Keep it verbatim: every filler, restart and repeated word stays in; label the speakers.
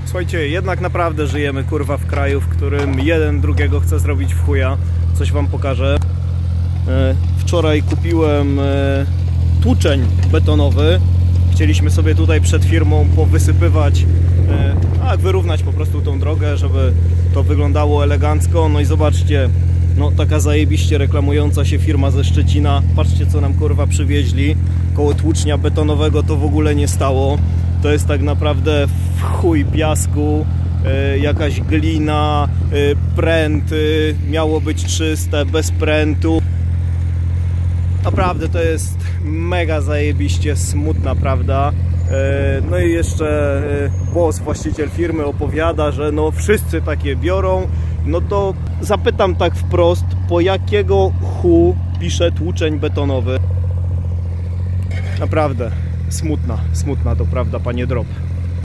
Speaker 1: Słuchajcie, jednak naprawdę żyjemy kurwa w kraju, w którym jeden drugiego chce zrobić w chuja. Coś wam pokażę. Wczoraj kupiłem tłuczeń betonowy. Chcieliśmy sobie tutaj przed firmą powysypywać, tak, wyrównać po prostu tą drogę, żeby to wyglądało elegancko. No i zobaczcie, no taka zajebiście reklamująca się firma ze Szczecina. Patrzcie, co nam kurwa przywieźli. Koło tłucznia betonowego to w ogóle nie stało. To jest tak naprawdę w chuj piasku, jakaś glina, pręty, miało być czyste, bez prętu. Naprawdę to jest mega zajebiście smutna prawda. No i jeszcze boss, właściciel firmy, opowiada, że no wszyscy takie biorą. No to zapytam tak wprost, po jakiego chu pisze tłuczeń betonowy? Naprawdę smutna, smutna to prawda, panie Drop.